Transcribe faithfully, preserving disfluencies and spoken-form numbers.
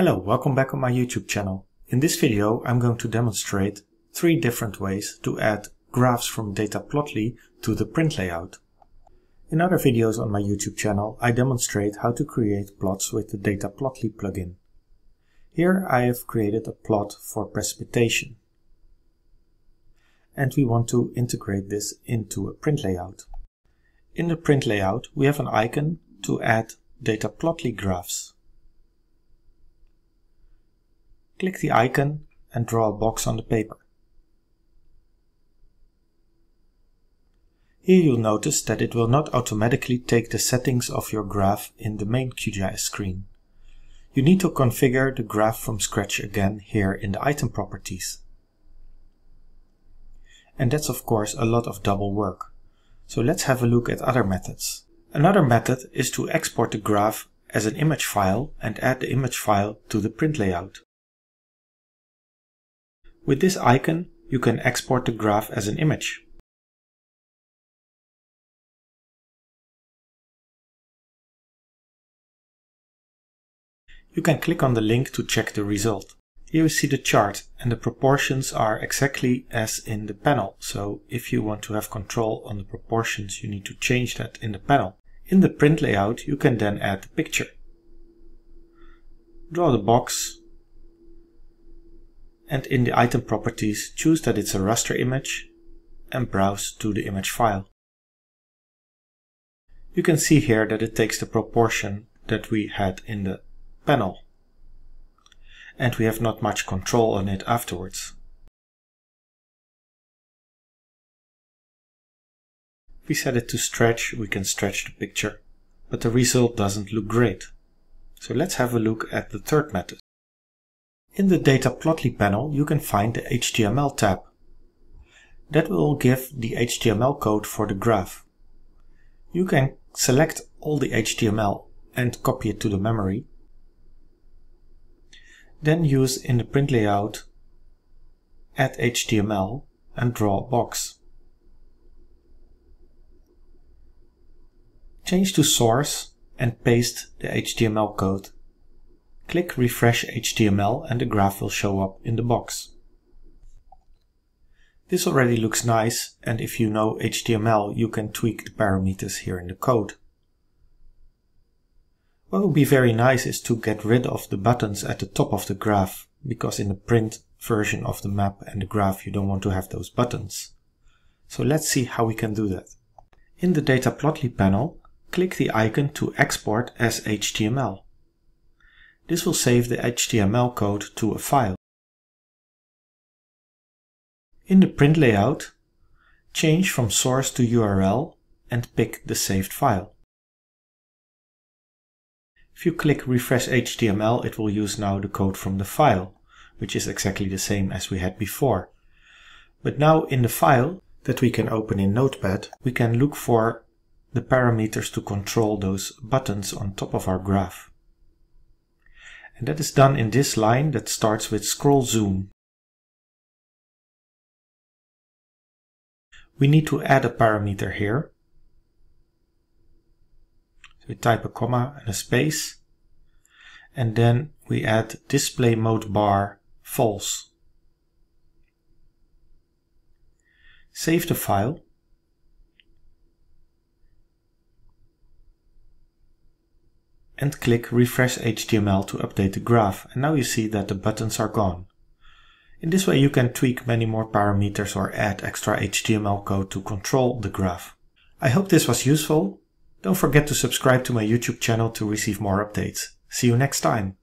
Hello, welcome back on my YouTube channel. In this video I'm going to demonstrate three different ways to add graphs from Data Plotly to the print layout. In other videos on my YouTube channel I demonstrate how to create plots with the Data Plotly plugin. Here I have created a plot for precipitation. And we want to integrate this into a print layout. In the print layout we have an icon to add Data Plotly graphs. Click the icon and draw a box on the paper. Here you'll notice that it will not automatically take the settings of your graph in the main Q G I S screen. You need to configure the graph from scratch again here in the item properties. And that's of course a lot of double work. So let's have a look at other methods. Another method is to export the graph as an image file and add the image file to the print layout. With this icon, you can export the graph as an image. You can click on the link to check the result. Here you see the chart and the proportions are exactly as in the panel. So if you want to have control on the proportions, you need to change that in the panel. In the print layout, you can then add the picture. Draw the box. And in the item properties, choose that it's a raster image and browse to the image file. You can see here that it takes the proportion that we had in the panel. And we have not much control on it afterwards. If we set it to stretch, we can stretch the picture, but the result doesn't look great. So let's have a look at the third method. In the Data Plotly panel you can find the H T M L tab. That will give the H T M L code for the graph. You can select all the H T M L and copy it to the memory. Then use in the print layout add H T M L and draw a box. Change to source and paste the H T M L code. Click Refresh H T M L and the graph will show up in the box. This already looks nice, and if you know H T M L you can tweak the parameters here in the code. What would be very nice is to get rid of the buttons at the top of the graph, because in the print version of the map and the graph you don't want to have those buttons. So let's see how we can do that. In the Data Plotly panel, click the icon to export as H T M L. This will save the H T M L code to a file. In the print layout, change from source to U R L and pick the saved file. If you click Refresh H T M L, it will use now the code from the file, which is exactly the same as we had before. But now in the file that we can open in Notepad, we can look for the parameters to control those buttons on top of our graph. And that is done in this line that starts with scroll zoom. We need to add a parameter here. So we type a comma and a space. And then we add display mode bar false. Save the file. And click Refresh H T M L to update the graph, and now you see that the buttons are gone. In this way you can tweak many more parameters or add extra H T M L code to control the graph. I hope this was useful. Don't forget to subscribe to my YouTube channel to receive more updates. See you next time!